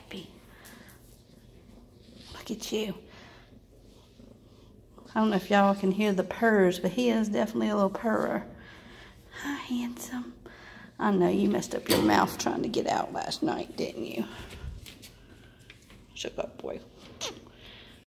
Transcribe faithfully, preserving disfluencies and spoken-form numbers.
baby. Look at you. I don't know if y'all can hear the purrs, but he is definitely a little purrer. Hi, handsome. I know you messed up your mouth trying to get out last night, didn't you? Shut up, boy.